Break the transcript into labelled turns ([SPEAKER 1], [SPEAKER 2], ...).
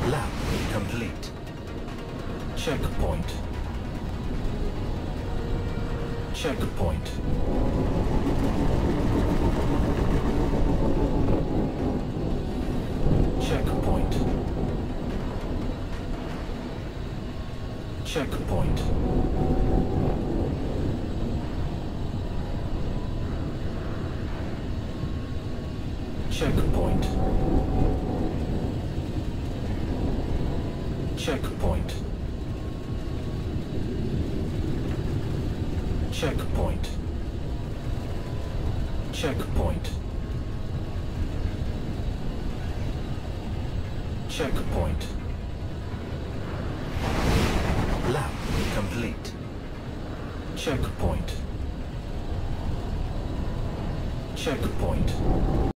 [SPEAKER 1] Lap complete. Checkpoint. Checkpoint. Checkpoint. Checkpoint. Checkpoint. Checkpoint. Checkpoint. Checkpoint. Checkpoint. Lap complete. Checkpoint. Checkpoint.